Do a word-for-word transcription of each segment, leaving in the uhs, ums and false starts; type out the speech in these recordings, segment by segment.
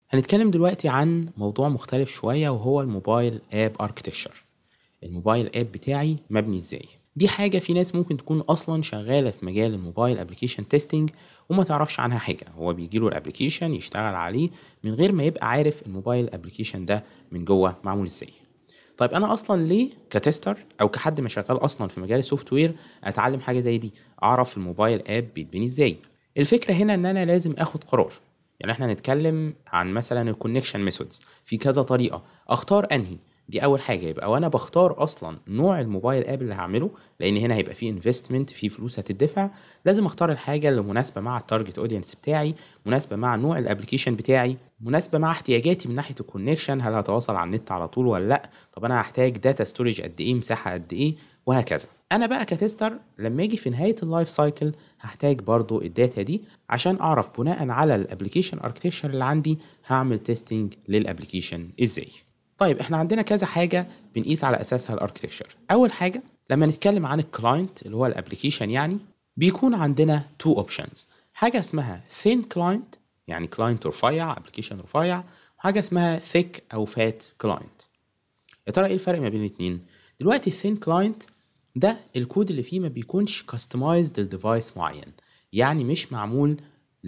هنتكلم دلوقتي عن موضوع مختلف شوية وهو الموبايل اب اركتكتشر. الموبايل اب بتاعي مبني ازاي؟ دي حاجة في ناس ممكن تكون اصلا شغالة في مجال الموبايل ابلكيشن تيستنج وما تعرفش عنها حاجة. هو بيجيله الابلكيشن يشتغل عليه من غير ما يبقى عارف الموبايل ابلكيشن ده من جوه معمول ازاي. طيب انا اصلا ليه كتستر او كحد ما شغال اصلا في مجال السوفت وير اتعلم حاجة زي دي؟ اعرف الموبايل اب بيتبني ازاي. الفكرة هنا ان انا لازم اخد قرار. يعني احنا هنتكلم عن مثلا الكونكشن ميثودز في كذا طريقه، اختار انهي. دي اول حاجه، يبقى وانا بختار اصلا نوع الموبايل اب اللي هعمله، لان هنا هيبقى فيه انفستمنت، فيه فلوس هتدفع. لازم اختار الحاجه اللي مناسبه مع التارجت اودينس بتاعي، مناسبه مع نوع الابلكيشن بتاعي، مناسبه مع احتياجاتي من ناحيه الكونكشن، هل هتواصل على النت على طول ولا لا، طب انا هحتاج داتا ستورج قد ايه، مساحه قد ايه، وهكذا. انا بقى كتستر لما اجي في نهايه اللايف سايكل هحتاج برضو الداتا دي عشان اعرف بناء على الابلكيشن اركتكتشر اللي عندي هعمل تيستنج للابلكيشن ازاي. طيب احنا عندنا كذا حاجه بنقيس على اساسها الاركتكتشر. اول حاجه لما نتكلم عن الكلاينت اللي هو الابلكيشن، يعني بيكون عندنا تو اوبشنز. حاجه اسمها ثين كلاينت، يعني كلاينت رفيع، ابلكيشن رفيع، وحاجه اسمها ثيك او فات كلاينت. يا ترى ايه الفرق ما بين الاثنين؟ دلوقتي الثين كلاينت ده الكود اللي فيه ما بيكونش كاستمايزد لديفايس معين، يعني مش معمول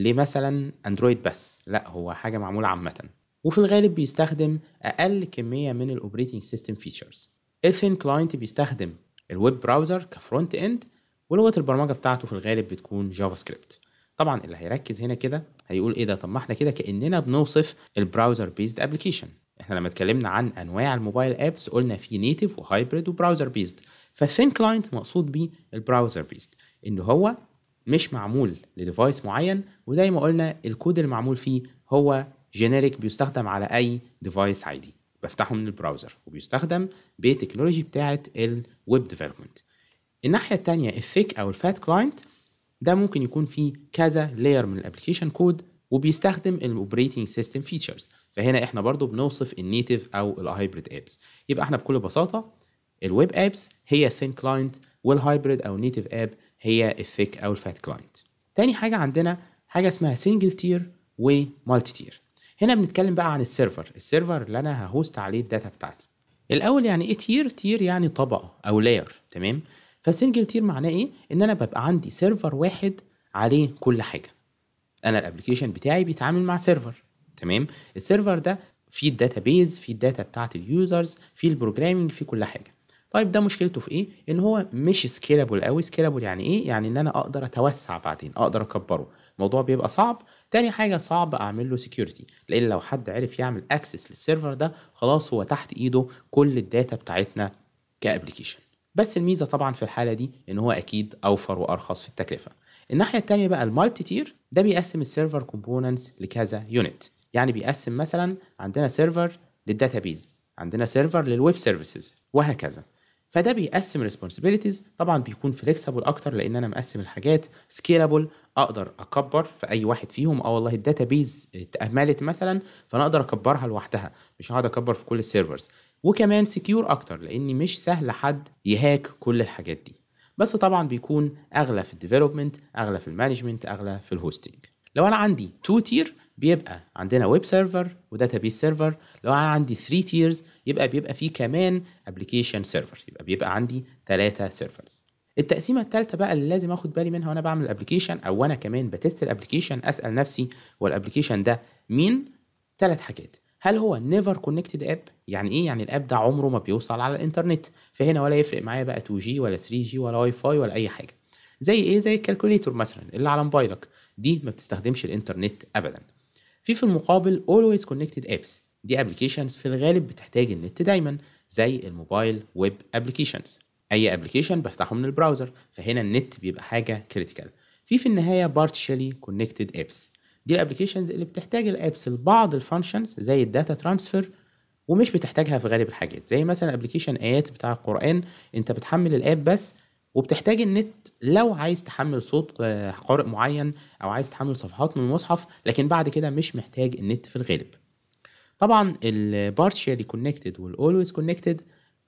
لمثلا اندرويد بس، لا هو حاجه معموله عامه، وفي الغالب بيستخدم اقل كميه من الاوبريتنج سيستم فيتشرز. الثين كلاينت بيستخدم الويب براوزر كفرونت اند، ولغه البرمجه بتاعته في الغالب بتكون جافا سكريبت. طبعا اللي هيركز هنا كده هيقول ايه ده، طب ما احنا كده كاننا بنوصف البراوزر بيزد ابلكيشن. احنا لما اتكلمنا عن انواع الموبايل ابس قلنا في نيتيف وهايبريد وبراوزر بيزد، فالثين كلاينت مقصود بيه البراوزر بيزد، ان هو مش معمول لديفايس معين، وزي ما قلنا الكود اللي معمول فيه هو جينيريك، بيستخدم على اي ديفايس عادي بفتحه من البراوزر، وبيستخدم بتكنولوجي بتاعه الويب ديفلوبمنت. الناحيه الثانيه الثيك او الفات كلاينت ده ممكن يكون فيه كذا لاير من الابلكيشن كود، وبيستخدم الاوبريتنج سيستم فيتشرز. فهنا احنا برضو بنوصف النيتيف او الهايبريد ابس. يبقى احنا بكل بساطه الويب ابس هي الثين كلاينت، والهايبريد او النيتيف اب هي الثيك او الفات كلاينت. تاني حاجه عندنا حاجه اسمها سنجل تير ومالتي تير. هنا بنتكلم بقى عن السيرفر السيرفر اللي انا ههوست عليه الداتا بتاعتي. الاول يعني ايه تير؟ تير يعني طبقه او لاير، تمام. فالسنجل تير معناه ايه؟ ان انا ببقى عندي سيرفر واحد عليه كل حاجه. انا الابلكيشن بتاعي بيتعامل مع سيرفر، تمام. السيرفر ده فيه الداتابيز، فيه الداتا بتاعت اليوزرز، فيه البروجرامينج، فيه كل حاجه. طيب ده مشكلته في ايه؟ ان هو مش سكيلابل قوي. سكيلابل يعني ايه؟ يعني ان انا اقدر اتوسع بعدين، اقدر اكبره. الموضوع بيبقى صعب. تاني حاجه صعب اعمل له سكيورتي، لان لو حد عرف يعمل اكسس للسيرفر ده خلاص هو تحت ايده كل الداتا بتاعتنا كابلكيشن. بس الميزه طبعا في الحاله دي ان هو اكيد اوفر وارخص في التكلفه. الناحيه التانيه بقى المالتي تير ده بيقسم السيرفر كومبوننتس لكذا يونت. يعني بيقسم مثلا عندنا سيرفر للداتابيز، عندنا سيرفر للويب سيرفيسز، وهكذا. فده بيقسم ريسبونسبيلتيز، طبعا بيكون فليكسبل اكتر لان انا مقسم الحاجات سكيلابل، اقدر اكبر في اي واحد فيهم. اه والله الداتابيز اتأهملت مثلا فانا اقدر اكبرها لوحدها، مش هقعد اكبر في كل السيرفرز. وكمان سكيور اكتر لان مش سهل حد يهاك كل الحاجات دي. بس طبعا بيكون اغلى في الديفلوبمنت، اغلى في المانجمنت، اغلى في الهوستنج. لو انا عندي تو تير بيبقى عندنا ويب سيرفر وداتابيس سيرفر. لو انا عندي ثري تيرز يبقى بيبقى فيه كمان ابلكيشن سيرفر، يبقى بيبقى عندي ثلاثة سيرفرز. التقسيمه الثالثه بقى اللي لازم اخد بالي منها وانا بعمل الابلكيشن او وانا كمان بتست الابلكيشن، اسال نفسي هو الابلكيشن ده مين؟ ثلاث حاجات. هل هو نيفر كونكتد اب؟ يعني ايه؟ يعني الاب ده عمره ما بيوصل على الانترنت، فهنا ولا يفرق معايا بقى تو جي ولا ثري جي ولا واي فاي ولا اي حاجه. زي ايه؟ زي الكالكوليتور مثلا اللي على موبايلك، دي ما بتستخدمش الانترنت ابدا. في في المقابل always connected apps، دي ابلكيشنز في الغالب بتحتاج النت دايما، زي الموبايل ويب ابلكيشنز. اي ابلكيشن بفتحه من البراوزر، فهنا النت بيبقى حاجه كريتيكال. في في النهايه partially connected apps، دي الابلكيشنز اللي بتحتاج الابس لبعض الفانكشنز زي الداتا ترانسفير، ومش بتحتاجها في غالب الحاجات. زي مثلا ابلكيشن ايات بتاع القرآن، انت بتحمل الاب بس، وبتحتاج النت لو عايز تحمل صوت قارئ معين او عايز تحمل صفحات من المصحف، لكن بعد كده مش محتاج النت في الغالب. طبعا البارشالي كونكتد والاولويز كونكتد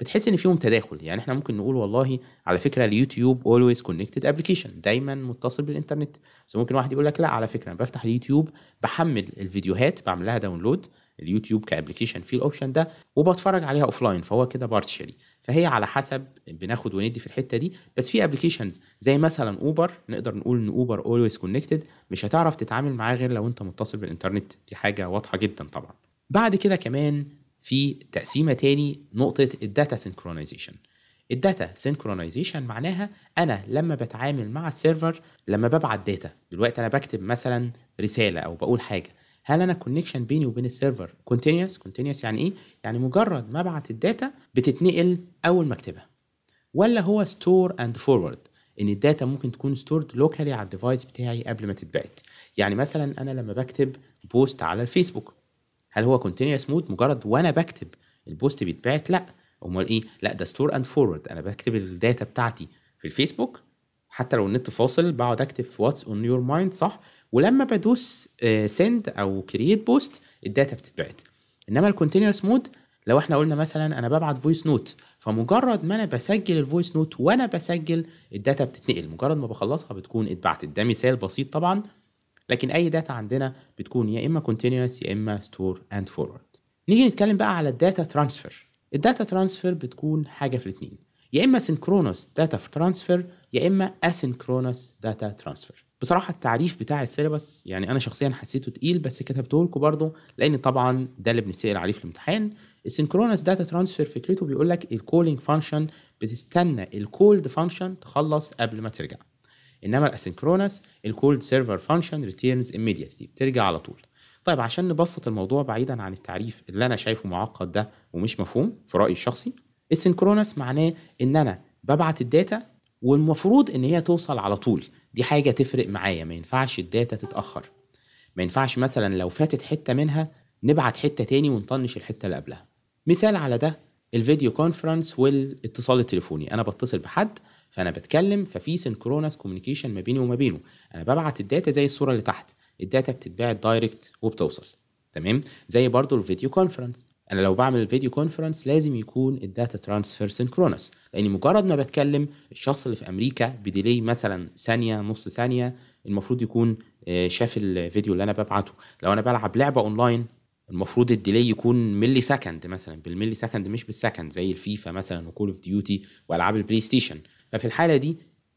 بتحس ان فيهم تداخل. يعني احنا ممكن نقول والله على فكره اليوتيوب always connected application، دايما متصل بالانترنت. بس ممكن واحد يقول لك لا، على فكره انا بفتح اليوتيوب بحمل الفيديوهات بعمل لها داونلود، اليوتيوب كابلكيشن فيه الاوبشن ده، وبتفرج عليها اوفلاين، فهو كده بارتشري. فهي على حسب، بناخد وندي في الحته دي. بس في ابلكيشنز زي مثلا اوبر، نقدر نقول ان اوبر always connected، مش هتعرف تتعامل معاه غير لو انت متصل بالانترنت، دي حاجه واضحه جدا طبعا. بعد كده كمان في تقسيمه تاني، نقطه الداتا سينكرونايزيشن. الداتا سينكرونايزيشن معناها انا لما بتعامل مع السيرفر، لما ببعت داتا، دلوقتي انا بكتب مثلا رساله او بقول حاجه، هل انا كونكشن بيني وبين السيرفر كونتينيوس؟ كونتينيوس يعني ايه؟ يعني مجرد ما ابعت الداتا بتتنقل اول ما اكتبها، ولا هو ستور اند فورورد، ان الداتا ممكن تكون ستورد لوكالي على الديفايس بتاعي قبل ما تتبعت. يعني مثلا انا لما بكتب بوست على الفيسبوك، هل هو كونتينيوس مود مجرد وانا بكتب البوست بيتبعت؟ لا، امال ايه؟ لا، ده ستور اند فورورد، انا بكتب الداتا بتاعتي في الفيسبوك حتى لو النت فاصل، بقعد اكتب في واتس اون يور مايند، صح؟ ولما بدوس سند او كرييت بوست الداتا بتتبعت. انما الكونتينيوس مود لو احنا قلنا مثلا انا ببعت فويس نوت، فمجرد ما انا بسجل الفويس نوت وانا بسجل الداتا بتتنقل، مجرد ما بخلصها بتكون اتبعتت. ده مثال بسيط طبعا، لكن اي داتا عندنا بتكون يا اما continuous يا اما store and forward. نيجي نتكلم بقى على الداتا ترانسفير. الداتا ترانسفير بتكون حاجه في الاثنين، يا اما synchronous data transfer يا اما asynchronous data transfer. بصراحه التعريف بتاع السيلبس يعني انا شخصيا حسيته تقيل، بس كتبته لكم برضه لان طبعا ده اللي بنسال عليه في الامتحان. السynchronous data transfer فكرته بيقول لك الكولينج فانكشن بتستنى الكولد فانكشن تخلص قبل ما ترجع، انما الاسynchronous الكولد سيرفر فانكشن ريتيرنز immediately، بترجع على طول. طيب عشان نبسط الموضوع بعيدا عن التعريف اللي انا شايفه معقد ده ومش مفهوم في رايي الشخصي، السينكرونس معناه ان انا ببعت الداتا والمفروض ان هي توصل على طول. دي حاجه تفرق معايا، ما ينفعش الداتا تتاخر، ما ينفعش مثلا لو فاتت حته منها نبعت حته تاني ونطنش الحته اللي قبلها. مثال على ده الفيديو كونفرنس والاتصال التليفوني، انا بتصل بحد فانا بتكلم، ففي سينكرونس كوميونيكيشن ما بيني وما بينه، انا ببعت الداتا زي الصوره اللي تحت، الداتا بتتبعت دايركت وبتوصل. تمام؟ زي برضو الفيديو كونفرنس، انا لو بعمل الفيديو كونفرنس لازم يكون الداتا ترانسفير سينكرونس، لان مجرد ما بتكلم الشخص اللي في امريكا بديلي مثلا ثانيه نص ثانيه المفروض يكون شاف الفيديو اللي انا ببعته. لو انا بلعب لعبه اونلاين المفروض الديلي يكون ملي سكند، مثلا بالملي سكند مش بالسكند، زي الفيفا مثلا وكول اوف ديوتي والعاب البلاي ستيشن. ففي الحاله دي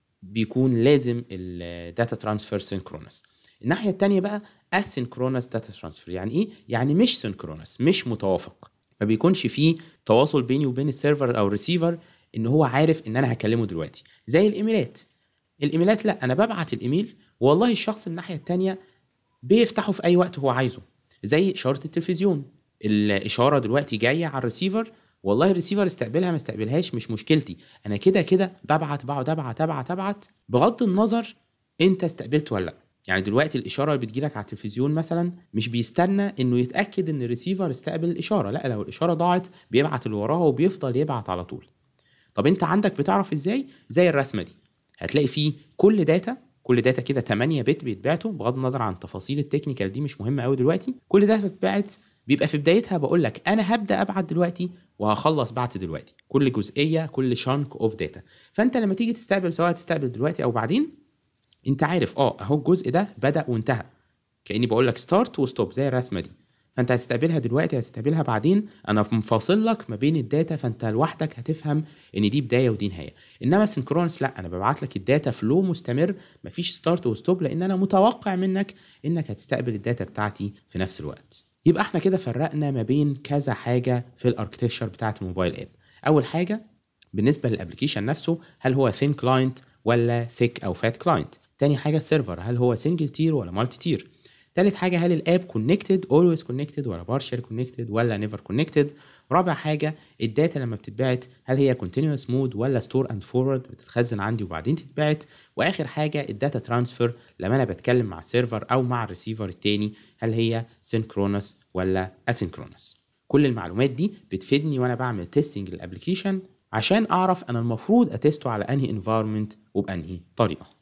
بيكون لازم الداتا ترانسفير سينكرونس. الناحيه الثانيه بقى اسينكرونس داتا ترانسفير، يعني ايه؟ يعني مش سينكرونس، مش متوافق، ما بيكونش فيه تواصل بيني وبين السيرفر او الريسيفر ان هو عارف ان انا هكلمه دلوقتي. زي الايميلات، الايميلات لا، انا ببعت الايميل والله الشخص الناحيه الثانيه بيفتحه في اي وقت هو عايزه. زي اشاره التلفزيون، الاشاره دلوقتي جايه على الريسيفر، والله الريسيفر استقبلها ما استقبلهاش مش مشكلتي، انا كده كده ببعت بقعد ابعت ابعت ابعت بغض النظر انت استقبلت ولا لا. يعني دلوقتي الاشاره اللي بتجيلك على التلفزيون مثلا مش بيستنى انه يتاكد ان الريسيفر استقبل الاشاره، لا، لو الاشاره ضاعت بيبعت اللي وراها وبيفضل يبعت على طول. طب انت عندك بتعرف ازاي؟ زي الرسمه دي، هتلاقي فيه كل داتا كل داتا كده ثمانية بت بيتبعتوا، بغض النظر عن تفاصيل التكنيكال دي مش مهمه قوي دلوقتي. كل داتا بتتبعت بيبقى في بدايتها بقول لك انا هبدا ابعت دلوقتي وهخلص بعت دلوقتي، كل جزئيه كل شانك اوف داتا. فانت لما تيجي تستقبل سواء تستقبل دلوقتي او بعدين انت عارف اه اهو الجزء ده بدا وانتهى، كاني بقول لك ستارت وستوب زي الرسمه دي. فانت هتستقبلها دلوقتي هتستقبلها بعدين، انا مفاصل لك ما بين الداتا، فانت لوحدك هتفهم ان دي بدايه ودي نهايه. انما سينكرونس لا، انا ببعت لك الداتا فلو مستمر مفيش ستارت وستوب، لان انا متوقع منك انك هتستقبل الداتا بتاعتي في نفس الوقت. يبقى احنا كده فرقنا ما بين كذا حاجه في الاركتكتشر بتاعه الموبايل اب. اول حاجه بالنسبه للابلكيشن نفسه، هل هو ثين كلاينت ولا ثيك او فات كلاينت؟ تاني حاجه السيرفر، هل هو سنجل تير ولا مالتي تير؟ تالت حاجة هل الاب كونكتد always connected ولا partial connected ولا never connected؟ رابع حاجة الداتا لما بتتبعت هل هي continuous mode ولا store and forward بتتخزن عندي وبعدين تتبعت؟ واخر حاجة الداتا ترانسفير لما انا بتكلم مع السيرفر او مع الريسيفر التاني هل هي synchronous ولا asynchronous؟ كل المعلومات دي بتفيدني وانا بعمل تيستنج للابلكيشن عشان اعرف انا المفروض اتستو على انهي environment وبانهي طريقة.